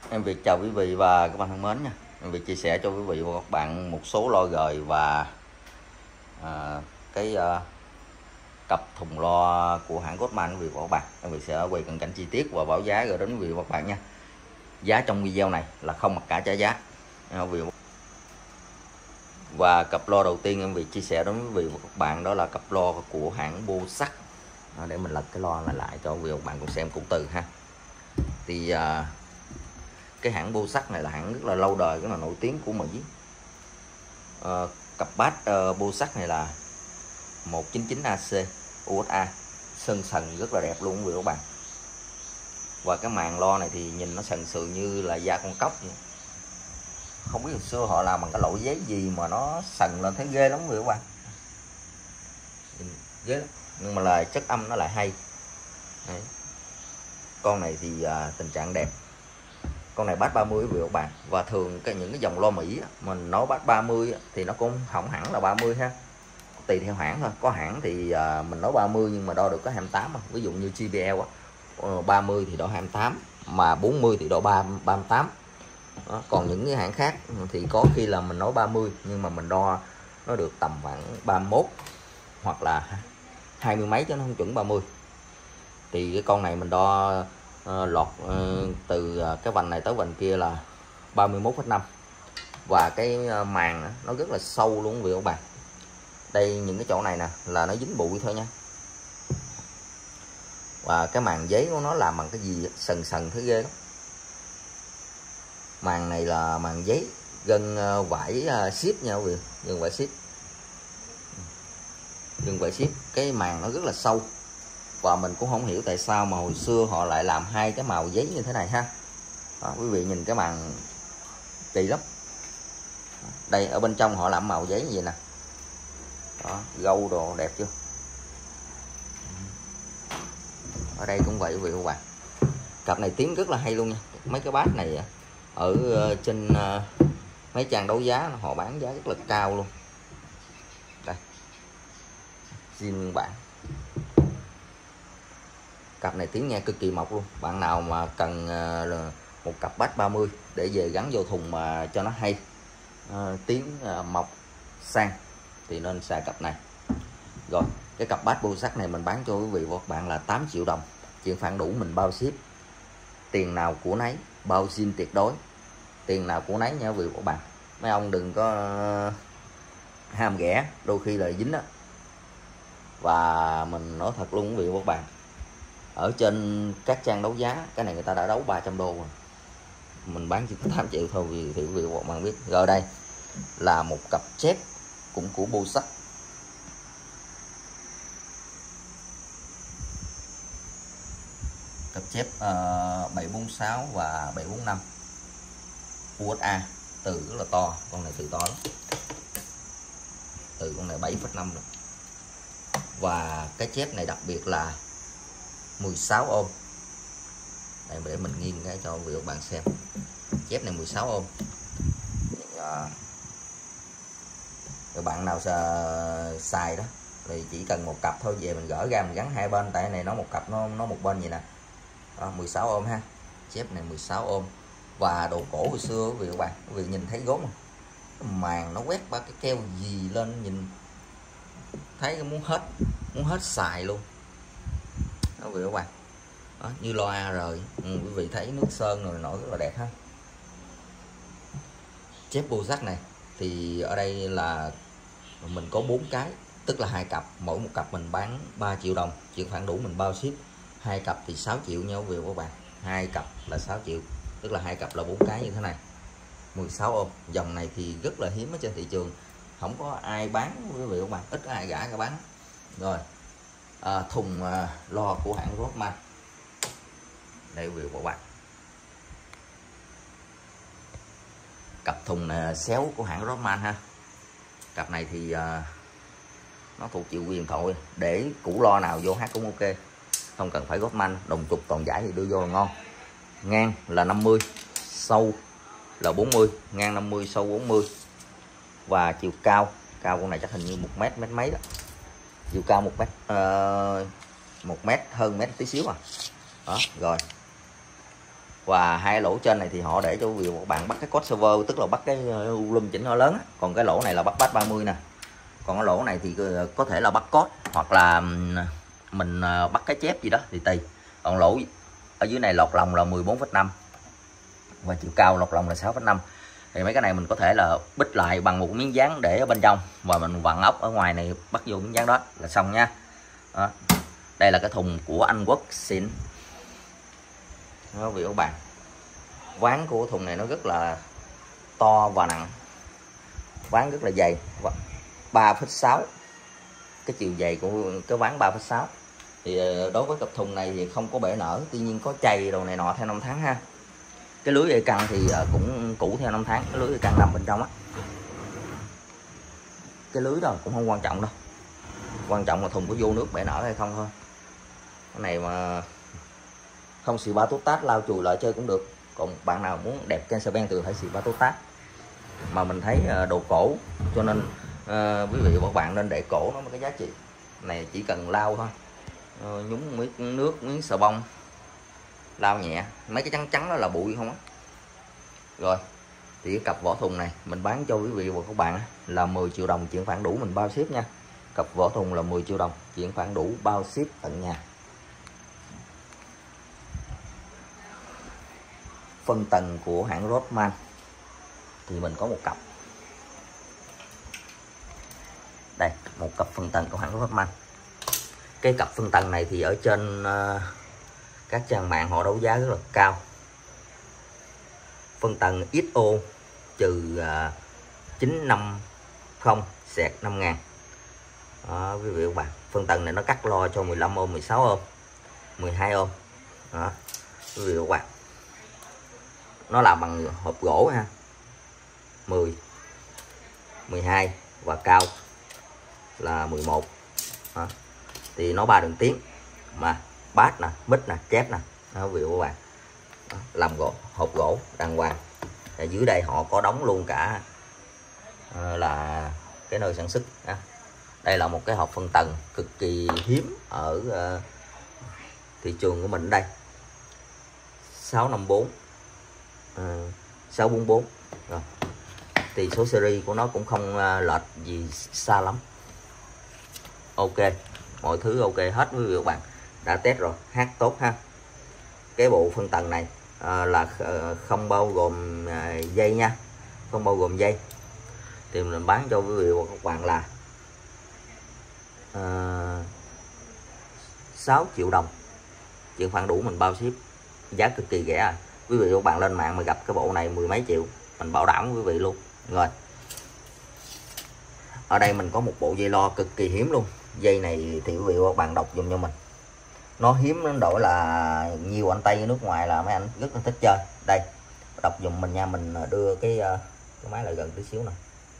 Em Việt chào quý vị và các bạn thân mến nha. Em Việt chia sẻ cho quý vị và các bạn một số lo gời và à, cái cặp thùng lo của hãng Goldman quý vị và các bạn. Em Việt sẽ quay cận cảnh chi tiết và báo giá gửi đến quý vị và các bạn nha. Giá trong video này là không mặc cả trả giá. Và cặp lo đầu tiên em Việt chia sẻ đến quý vị và các bạn đó là cặp lo của hãng Bossat. Để mình lật cái lo này lại cho quý vị và các bạn cùng xem cụm từ ha. Thì cái hãng Bossat này là hãng rất là lâu đời, rất là nổi tiếng của Mỹ. Cặp bát Bossat này là 199AC USA, sơn sần rất là đẹp luôn quý vị và các bạn. Và cái màn lo này thì nhìn nó sần sừ như là da con cóc vậy. Không biết hồi xưa họ làm bằng cái loại giấy gì mà nó sần lên thấy ghê lắm quý vị các bạn. Ghê lắm. Nhưng mà là chất âm nó lại hay. Đấy. Con này thì tình trạng đẹp. Con này bát 30 quý vị và các bạn. Và thường những cái dòng lo Mỹ mình nói bát 30 thì nó cũng không hẳn là 30 ha. Tùy theo hãng thôi. Có hãng thì mình nói 30 nhưng mà đo được có 28. Ví dụ như JBL 30 thì đo 28, mà 40 thì đo 38. Đó. Còn những cái hãng khác thì có khi là mình nói 30 nhưng mà mình đo nó được tầm khoảng 31 hoặc là 20 mấy chứ nó không chuẩn 30. Thì cái con này mình đo lọt từ cái vành này tới vành kia là 31,5. Và cái màng nó rất là sâu luôn quý vị và các bạn. Đây những cái chỗ này nè là nó dính bụi thôi nha. Và cái màng giấy của nó làm bằng cái gì sần sần thấy ghê lắm. Màng này là màng giấy gân vải ship nha quý vị, gân vải ship. Gân vải ship, cái màng nó rất là sâu. Và mình cũng không hiểu tại sao mà hồi xưa họ lại làm hai cái màu giấy như thế này ha. Đó, quý vị nhìn cái màng kỳ lắm. Đây ở bên trong họ làm màu giấy như vậy nè. Đó, gâu đồ đẹp chưa. Ở đây cũng vậy quý vị các bạn. Cặp này tiếng rất là hay luôn nha. Mấy cái bát này ở trên mấy trang đấu giá họ bán giá rất là cao luôn. Đây, zin nguyên bản. Cặp này tiếng nghe cực kỳ mộc luôn. Bạn nào mà cần một cặp bát 30 để về gắn vô thùng mà cho nó hay, tiếng mộc sang thì nên xài cặp này. Rồi cái cặp bát Bossat này mình bán cho quý vị và các bạn là 8 triệu đồng. Chuyện phản đủ mình bao ship. Tiền nào của nấy, bao zin tuyệt đối. Tiền nào của nấy nha quý vị và các bạn. Mấy ông đừng có ham rẻ, đôi khi là dính đó. Và mình nói thật luôn quý vị và các bạn, ở trên các trang đấu giá cái này người ta đã đấu 300 đô rồi, mình bán chỉ có 8 triệu thôi thì quý vị và các bạn biết. Rồi đây là một cặp chép cũng của Bossat. Cặp chép 746 và 745 USA, từ rất là to, con này từ to lắm, từ con này 7,5 rồi. Và cái chép này đặc biệt là 16 ôm. Đây để mình nghiêng cái cho quý vị các bạn xem. Chép này 16 ôm. Các bạn nào xài đó thì chỉ cần một cặp thôi, về mình gỡ ra mình gắn hai bên, tại này nó một cặp nó một bên vậy nè. Đó, 16 ôm ha. Chép này 16 ôm. Và đồ cổ hồi xưa quý vị các bạn, quý vị nhìn thấy gốm không? Màng nó quét ba cái keo gì lên nhìn thấy muốn hết xài luôn. Đó quý vị các bạn. Đó, như loa rồi quý vị thấy nước sơn rồi nổi rất là đẹp ha. Chép Bossat này thì ở đây là mình có 4 cái, tức là 2 cặp, mỗi một cặp mình bán 3 triệu đồng, chuyện phản đủ mình bao ship. 2 cặp thì 6 triệu nha quý vị các bạn. 2 cặp là 6 triệu, tức là 2 cặp là 4 cái như thế này. 16 ôm. Dòng này thì rất là hiếm ở trên thị trường, không có ai bán quý vị các bạn, ít ai gã cả bán. Rồi thùng lo của hãng Rothman. Đây quý vị các bạn, cặp thùng xéo của hãng Rothman ha. Cặp này thì nó thuộc chịu quyền thôi, để củ lo nào vô hát cũng ok, không cần phải Rothman. Đồng trục toàn giải thì đưa vô là ngon. Ngang là 50, sâu là 40, ngang 50 sâu 40. Và chiều cao con này chắc hình như 1 mét mấy đó. Chiều cao 1 mét, 1 mét hơn mét tí xíu à. Đó rồi Và hai lỗ trên này thì họ để cho quý vị các bạn bắt cái code server, tức là bắt cái volume chỉnh nhỏ lớn á. Còn cái lỗ này là bắt bass 30 nè. Còn cái lỗ này thì có thể là bắt code hoặc là mình bắt cái chép gì đó thì tùy. Còn lỗ ở dưới này lọt lòng là 14,5 và chiều cao lọt lòng là 6,5. Thì mấy cái này mình có thể là bích lại bằng một miếng dán để ở bên trong và mình vặn ốc ở ngoài này bắt vô miếng dán đó là xong nha. Đó. Đây là cái thùng của Anh Quốc xịn. Đó, quý vị các bạn. Ván của thùng này nó rất là to và nặng. Ván rất là dày, 3,6. Cái chiều dày của cái ván 3,6. Thì đối với cặp thùng này thì không có bể nở, tuy nhiên có chày đồ này nọ theo năm tháng ha. Cái lưới dây căng thì cũng cũ theo năm tháng, cái lưới dây căng nằm bên trong á. Cái lưới đó cũng không quan trọng đâu. Quan trọng là thùng có vô nước bể nở hay không thôi. Cái này mà không xì ba tốt tát lau chùi lại chơi cũng được. Còn bạn nào muốn đẹp Cancer Ben thì phải xì ba tốt tát. Mà mình thấy đồ cổ cho nên quý vị và các bạn nên để cổ nó có cái giá trị. Này chỉ cần lau thôi. Nhúng miếng nước, miếng xà bông, lau nhẹ. Mấy cái trắng trắng đó là bụi không á. Rồi thì cái cặp vỏ thùng này mình bán cho quý vị và các bạn là 10 triệu đồng, chuyển khoản đủ mình bao ship nha. Cặp vỏ thùng là 10 triệu đồng, chuyển khoản đủ bao ship tận nhà. Phân tầng của hãng Rothman thì mình có một cặp. Đây, một cặp phân tầng của hãng Rothman. Cái cặp phân tầng này thì ở trên các trang mạng họ đấu giá rất là cao. Phân tầng XO trừ 950/5000. Đó, quý vị các bạn. Phân tầng này nó cắt lo cho 15 ôm, 16 ôm, 12 ôm. Đó, quý vị các bạn. Nó làm bằng hộp gỗ ha. 10, 12 và cao là 11. Đó. Thì nó 3 đường tiếng mà bass nè, mic nè, chép nè. Đó, quý vị các bạn. Đó, làm gỗ, hộp gỗ đàng hoàng. Ở dưới đây họ có đóng luôn cả là cái nơi sản xuất. Đây là một cái hộp phân tầng cực kỳ hiếm ở thị trường của mình đây. 654 644. Rồi. Thì số series của nó cũng không lệch gì xa lắm. Ok, mọi thứ ok hết quý vị và các bạn. Đã test rồi, hát tốt ha. Cái bộ phân tầng này là không bao gồm dây nha, không bao gồm dây. Thì mình bán cho quý vị và các bạn là 6 triệu đồng, chuyển khoản đủ mình bao ship, giá cực kỳ rẻ. Quý vị và các bạn lên mạng mà gặp cái bộ này 10 mấy triệu mình bảo đảm quý vị luôn. Rồi ở đây mình có một bộ dây lo cực kỳ hiếm luôn. Dây này thì quý vị và các bạn đọc dùm cho mình. Nó hiếm đến độ là nhiều anh Tây nước ngoài là mấy anh rất là thích chơi. Đây, đọc dùm mình nha. Mình đưa cái máy lại gần tí xíu nè.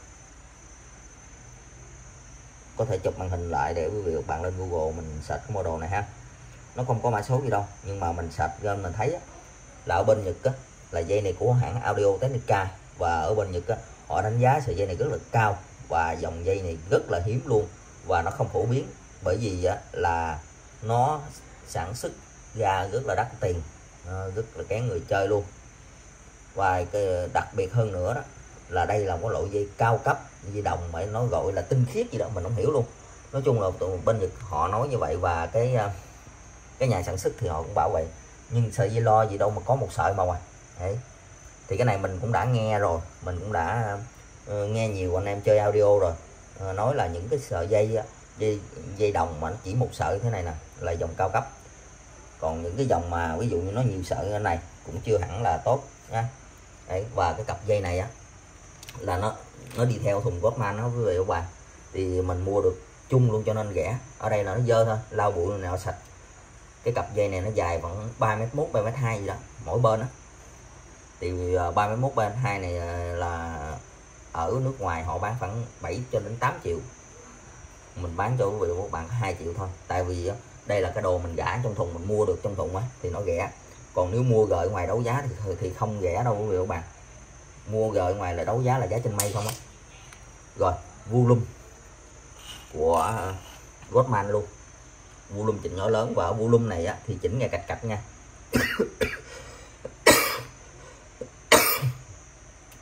Có thể chụp màn hình lại để quý vị và các bạn lên Google mình search cái model này ha. Nó không có mã số gì đâu, nhưng mà mình search lên mình thấy là ở bên Nhật là dây này của hãng Audio Technica. Và ở bên Nhật họ đánh giá sợi dây này rất là cao. Và dòng dây này rất là hiếm luôn. Và nó không phổ biến. Bởi vì là nó sản xuất ra rất là đắt tiền, rất là kén người chơi luôn. Và cái đặc biệt hơn nữa đó là đây là một loại dây cao cấp, dây đồng mà nó gọi là tinh khiết gì đó mình không hiểu luôn. Nói chung là bên Nhật họ nói như vậy và cái nhà sản xuất thì họ cũng bảo vậy. Nhưng sợi dây lo gì đâu mà có một sợi mà. Đấy. Thì cái này mình cũng đã nghe rồi, mình cũng đã nghe nhiều anh em chơi audio rồi, nói là những cái sợi dây đồng mà nó chỉ một sợi thế này nè là dòng cao cấp. Còn những cái dòng mà ví dụ như nó nhiều sợi này cũng chưa hẳn là tốt nha. Đấy, và cái cặp dây này là nó đi theo thùng Rothman nó quý vị các bạn. Thì mình mua được chung luôn cho nên rẻ. Ở đây là nó dơ thôi, lau bụi nào sạch. Cái cặp dây này nó dài khoảng 3m1, 3m2 gì đó mỗi bên á. Thì 3m1, 3m2 này là ở nước ngoài họ bán khoảng 7 cho đến 8 triệu. Mình bán cho quý vị các bạn 2 triệu thôi. Tại vì đây là cái đồ mình gả trong thùng, mình mua được trong thùng thì nó rẻ. Còn nếu mua gợi ngoài đấu giá thì không rẻ đâu quý vị các bạn. Mua gợi ngoài là đấu giá là giá trên mây không á. Rồi, volume của Rothman luôn. Volume chỉnh nhỏ lớn và volume này thì chỉnh ngay cạch cạch nha.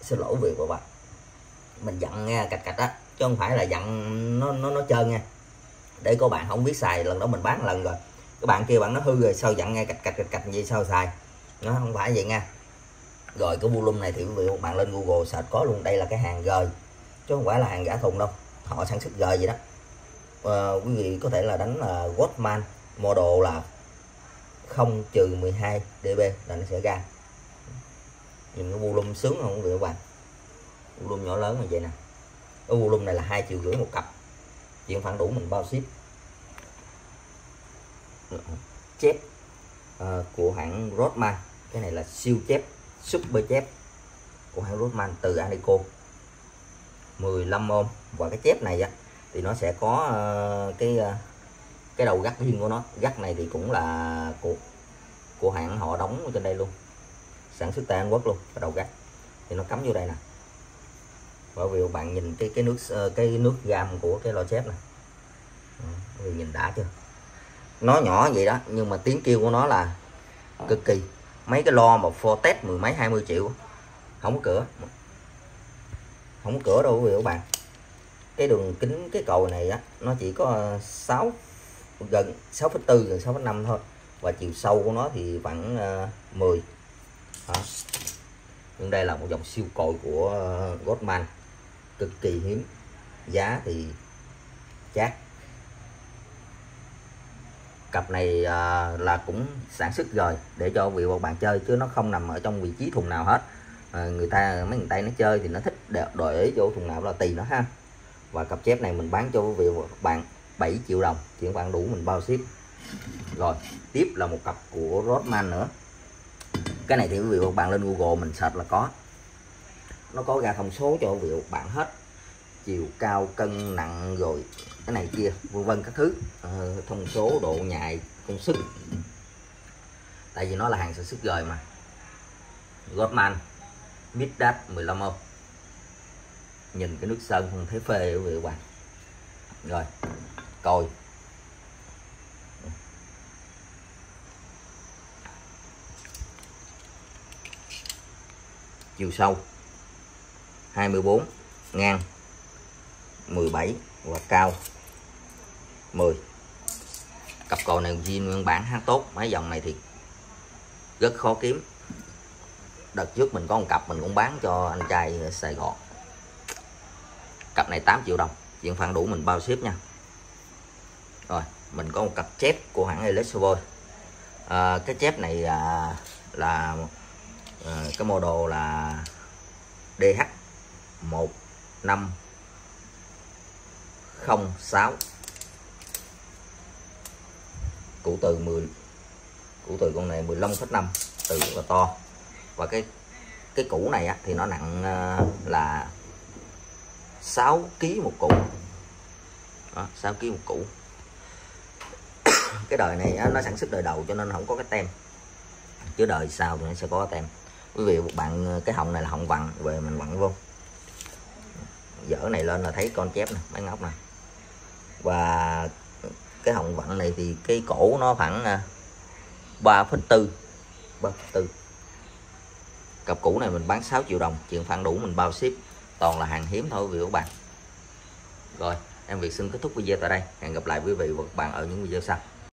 xin lỗi quý vị và các bạn, mình dặn nghe cạch cạch á, chứ không phải là dặn nó trơn nha, để các bạn không biết xài. Lần đó mình bán lần rồi, các bạn kia bạn nó hư rồi sao dặn nghe cạch cạch gì sao xài, nó không phải vậy nha. Rồi cái volume này thì quý vị các bạn lên Google search có luôn, đây là cái hàng gời chứ không phải là hàng giả thùng đâu, họ sản xuất gời vậy đó. Quý vị có thể là đánh là Goldman model là 0-12 dB là nó sẽ ra. Nhìn cái volume sướng không quý vị các bạn, volume nhỏ lớn như vậy nè. Cái volume này là 2,5 triệu một cặp, chuyện phản đủ mình bao ship. Chép của hãng Rothman, cái này là siêu chép, super chép của hãng Rothman từ Anico, 15 ohm. Và cái chép này á thì nó sẽ có cái đầu gắt riêng của nó. Gắt này thì cũng là của hãng họ đóng ở trên đây luôn, sản xuất tại Anh Quốc luôn. Cái đầu gắt thì nó cắm vô đây nè. Bởi vì bạn nhìn cái nước gam của cái lo chép này, vì nhìn đã chưa, nó nhỏ vậy đó nhưng mà tiếng kêu của nó là cực kỳ. Mấy cái lo mà Fortec 10 mấy 20 triệu không có cửa, không có cửa đâu quý vị các bạn. Cái đường kính cái cầu này á nó chỉ có 6 gần 6,4 gần 6,5 thôi, và chiều sâu của nó thì khoảng 10 đó. Nhưng đây là một dòng siêu còi của Goldman, cực kỳ hiếm, giá thì chát. Cặp này là cũng sản xuất rồi để cho quý vị và bạn chơi, chứ nó không nằm ở trong vị trí thùng nào hết. Mấy người Tây nó chơi thì nó thích đòi ý vô thùng nào là tùy nó ha. Và cặp chép này mình bán cho quý vị và bạn 7 triệu đồng, chuyện bạn đủ mình bao ship. Rồi tiếp là một cặp của Rothman nữa. Cái này thì quý vị và bạn lên Google mình search là có, nó có ra thông số cho quý vị và bạn hết, chiều cao, cân nặng rồi cái này kia vân vân các thứ, thông số, độ nhạy, công suất. Tại vì nó là hàng sản xuất rồi mà. Goldman Midas 15 ohm. Nhìn cái nước sơn không thấy phê quý vị các bạn. Rồi coi chiều sâu 24, ngang 17 và cao 10. Cặp cò này zin nguyên bản hát tốt. Mấy dòng này thì rất khó kiếm. Đợt trước mình có một cặp mình cũng bán cho anh trai ở Sài Gòn. Cặp này 8 triệu đồng, chuyện phản đủ mình bao ship nha. Rồi mình có một cặp chép của hãng Electrovolt. Cái chép này là cái model là DH1506, cụ từ con này 15,5, từ rất là to. Và cái củ này á, thì nó nặng là 6 kg một củ. Đó, 6 kg một củ. Cái đời này á, nó sản xuất đời đầu cho nên không có cái tem, chứ đời sau thì nó sẽ có cái tem. Quý vị bạn, cái họng này là họng vặn, về mình vặn vô, dở này lên là thấy con chép nè, mấy ngóc nè. Và cái họng vặn này thì cái cổ nó khoảng 3,4. Cặp cũ này mình bán 6 triệu đồng, chuyện phản đủ mình bao ship. Toàn là hàng hiếm thôi quý vị và các bạn. Rồi em Việt xin kết thúc video tại đây, hẹn gặp lại quý vị và các bạn ở những video sau.